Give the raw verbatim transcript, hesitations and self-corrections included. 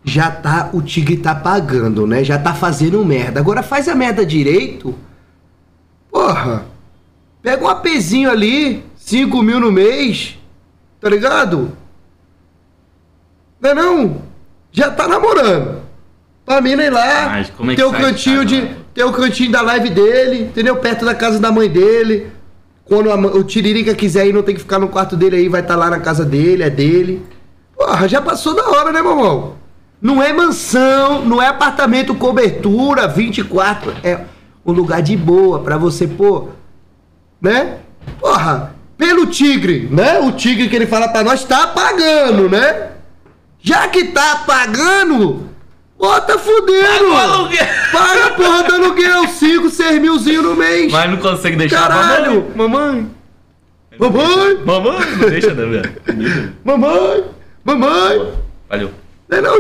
já tá, o tigre tá pagando, né? Já tá fazendo merda. Agora faz a merda direito. Porra. Pega um apezinho ali, cinco mil no mês, tá ligado? Não é não? Já tá namorando. Pra mim nem lá, Mas como é que tem o sai cantinho de de, casa? tem o cantinho da live dele, entendeu? Perto da casa da mãe dele. Quando a, o Tiririca quiser ir, não tem que ficar no quarto dele aí, vai estar tá lá na casa dele, é dele. Porra, já passou da hora, né, mamão? Não é mansão, não é apartamento cobertura, vinte e quatro, é um lugar de boa pra você, pô, né? Porra, pelo tigre, né? O tigre que ele fala pra nós tá pagando, né? Já que tá pagando, bota fudendo. Paga o aluguel. Paga a porra do aluguel, cinco, seis milzinho no mês. Mas não consegue deixar. Caralho, mamãe. Mamãe. Mamãe, não deixa não, velho. Mamãe. Mamãe. Valeu. Não é não,